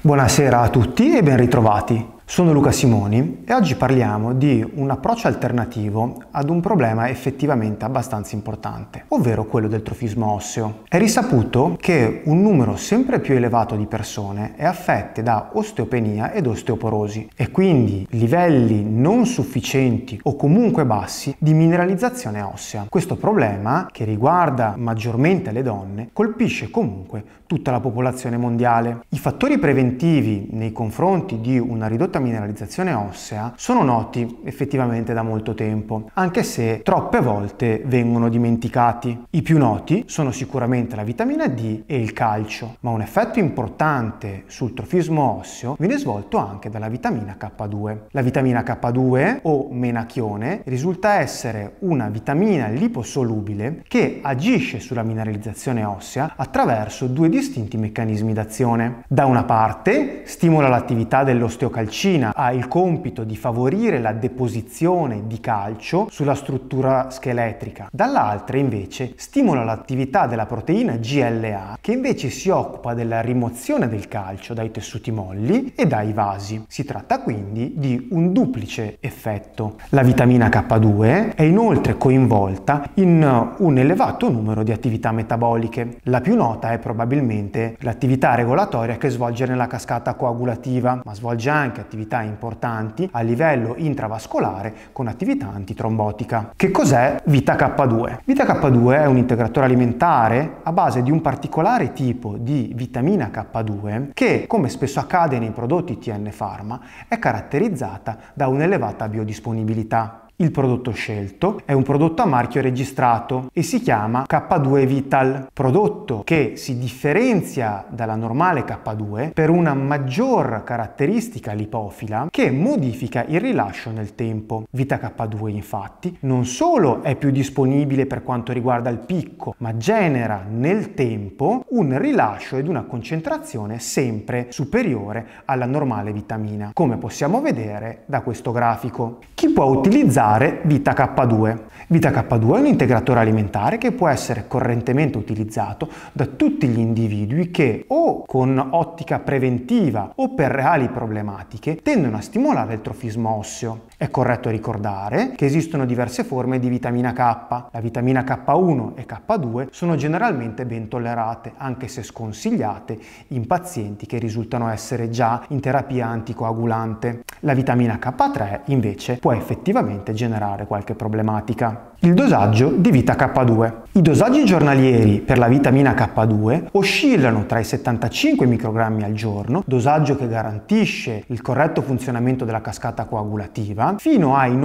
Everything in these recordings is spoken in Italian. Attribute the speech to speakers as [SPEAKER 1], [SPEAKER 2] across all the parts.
[SPEAKER 1] Buonasera a tutti e ben ritrovati. Sono Luca Simoni e oggi parliamo di un approccio alternativo ad un problema effettivamente abbastanza importante, ovvero quello del trofismo osseo. È risaputo che un numero sempre più elevato di persone è affette da osteopenia ed osteoporosi e quindi livelli non sufficienti o comunque bassi di mineralizzazione ossea. Questo problema, che riguarda maggiormente le donne, colpisce comunque tutta la popolazione mondiale. I fattori preventivi nei confronti di una ridotta mineralizzazione ossea sono noti effettivamente da molto tempo, anche se troppe volte vengono dimenticati. I più noti sono sicuramente la vitamina D e il calcio, ma un effetto importante sul trofismo osseo viene svolto anche dalla vitamina K2. La vitamina K2 o menachione risulta essere una vitamina liposolubile che agisce sulla mineralizzazione ossea attraverso due distinti meccanismi d'azione. Da una parte stimola l'attività dell'osteocalcina, ha il compito di favorire la deposizione di calcio sulla struttura scheletrica. Dall'altra invece stimola l'attività della proteina GLA, che invece si occupa della rimozione del calcio dai tessuti molli e dai vasi. Si tratta quindi di un duplice effetto. La vitamina K2 è inoltre coinvolta in un elevato numero di attività metaboliche. La più nota è probabilmente l'attività regolatoria che svolge nella cascata coagulativa, ma svolge anche attività importanti a livello intravascolare con attività antitrombotica. Che cos'è Vita K2? Vita K2 è un integratore alimentare a base di un particolare tipo di vitamina K2 che, come spesso accade nei prodotti TN Pharma, è caratterizzata da un'elevata biodisponibilità. Il prodotto scelto è un prodotto a marchio registrato e si chiama K2 Vital, prodotto che si differenzia dalla normale K2 per una maggior caratteristica lipofila che modifica il rilascio nel tempo. Vita K2 infatti non solo è più disponibile per quanto riguarda il picco, ma genera nel tempo un rilascio ed una concentrazione sempre superiore alla normale vitamina, come possiamo vedere da questo grafico. Chi può utilizzare Vita K2? Vita K2 è un integratore alimentare che può essere correntemente utilizzato da tutti gli individui che o con ottica preventiva o per reali problematiche tendono a stimolare il trofismo osseo. È corretto ricordare che esistono diverse forme di vitamina K. La vitamina K1 e K2 sono generalmente ben tollerate, anche se sconsigliate in pazienti che risultano essere già in terapia anticoagulante. La vitamina K3 invece può effettivamente generare qualche problematica. Il dosaggio di Vita K2. I dosaggi giornalieri per la vitamina K2 oscillano tra i 75 microgrammi al giorno, dosaggio che garantisce il corretto funzionamento della cascata coagulativa, fino ai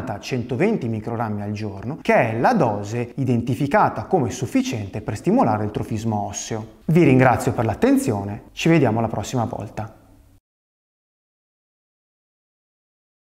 [SPEAKER 1] 90-120 microgrammi al giorno, che è la dose identificata come sufficiente per stimolare il trofismo osseo. Vi ringrazio per l'attenzione, ci vediamo la prossima volta.